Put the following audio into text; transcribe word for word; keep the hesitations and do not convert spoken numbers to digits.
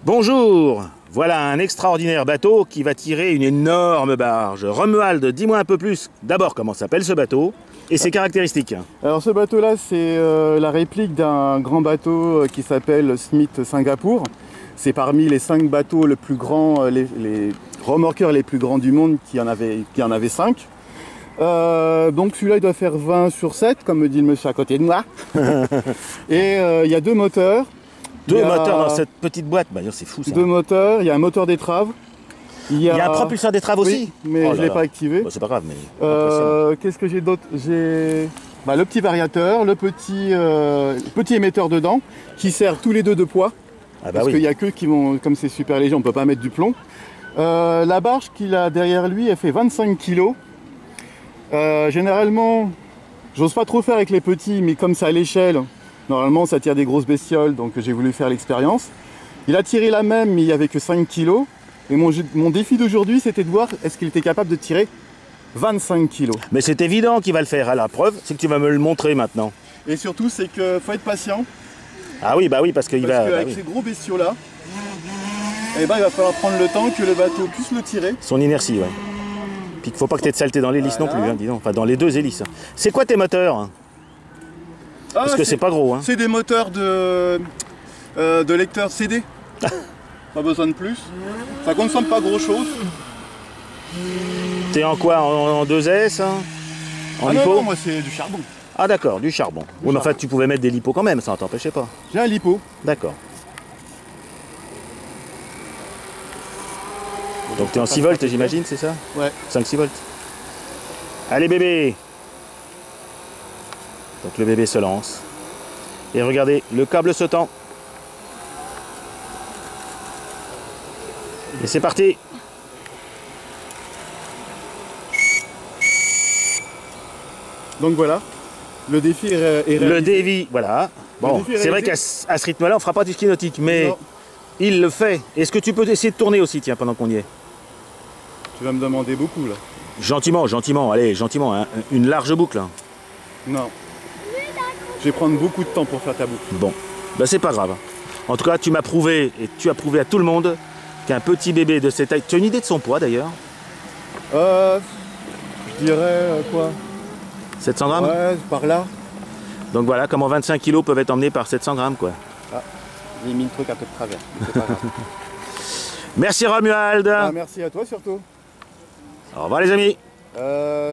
Bonjour, voilà un extraordinaire bateau qui va tirer une énorme barge. Romuald, dis-moi un peu plus d'abord comment s'appelle ce bateau et ses caractéristiques. Alors ce bateau là c'est euh, la réplique d'un grand bateau euh, qui s'appelle Smith Singapour. C'est parmi les cinq bateaux les plus grands, euh, les, les remorqueurs les plus grands du monde, qui en avait, qui en avait cinq. Euh, donc celui-là il doit faire vingt sur sept, comme me dit le monsieur à côté de moi. Et euh, il y a deux moteurs. Deux a... moteurs dans cette petite boîte, bah, c'est fou ça. Deux moteurs, il y a un moteur d'étrave. Il y a... il y a un propulseur d'étrave aussi. Oui, mais oh je ne l'ai pas activé. Bah, c'est pas grave, mais... Euh, Qu'est-ce que j'ai d'autre? J'ai bah, le petit variateur, le petit, euh, petit émetteur dedans, qui sert tous les deux de poids. Ah bah parce oui. qu'il n'y a que qui vont, comme c'est super léger, on ne peut pas mettre du plomb. Euh, la barge qu'il a derrière lui, elle fait vingt-cinq kilos. Euh, généralement, j'ose pas trop faire avec les petits, mais comme c'est à l'échelle, normalement ça tire des grosses bestioles, donc j'ai voulu faire l'expérience. Il a tiré la même, mais il n'y avait que cinq kilos. Et mon, mon défi d'aujourd'hui, c'était de voir est-ce qu'il était capable de tirer vingt-cinq kilos. Mais c'est évident qu'il va le faire. À la preuve, c'est que tu vas me le montrer maintenant. Et surtout, c'est qu'il faut être patient. Ah oui, bah oui, parce qu'il va... Parce qu'avec bah oui. ces gros bestiaux là, eh ben, il va falloir prendre le temps que le bateau puisse le tirer. Son inertie, ouais. Puis il ne faut pas que tu aies de saleté dans l'hélice voilà. non plus, hein, dis donc. Enfin, dans les deux hélices. C'est quoi tes moteurs? ah, Parce que c'est pas gros. Hein. C'est des moteurs de, euh, de lecteur C D. Pas besoin de plus. Ça consomme pas grand chose. T'es en quoi? En, en deux S hein? En ah lipo? Non, non, moi c'est du charbon. Ah d'accord, du charbon. Du oui, mais en fait tu pouvais mettre des lipos quand même, ça ne t'empêchait pas. J'ai un lipo. D'accord. Donc tu es en six volts j'imagine, c'est ça? Ouais. cinq six volts. Allez bébé. Donc le bébé se lance. Et regardez, le câble se tend. Et c'est parti. Donc voilà, le défi est, est réalisé. Le défi, voilà. Bon, c'est vrai qu'à ce rythme-là, on ne fera pas du ski nautique, mais non. Il le fait. Est-ce que tu peux essayer de tourner aussi, tiens, pendant qu'on y est? Tu vas me demander beaucoup, là. Gentiment, gentiment, allez, gentiment, hein. Une large boucle. Hein. Non. Je vais prendre beaucoup de temps pour faire ta boucle. Bon, ben c'est pas grave. En tout cas, tu m'as prouvé, et tu as prouvé à tout le monde, qu'un petit bébé de cette taille... Tu as une idée de son poids, d'ailleurs? Euh... Je dirais, euh, quoi sept cents grammes? Ouais, par là. Donc voilà, comment vingt-cinq kilos peuvent être emmenés par sept cents grammes, quoi. Ah, j'ai mis le truc un peu de travers. C'est pas grave. Merci Romuald. Ah, merci à toi surtout. Au revoir les amis. Euh...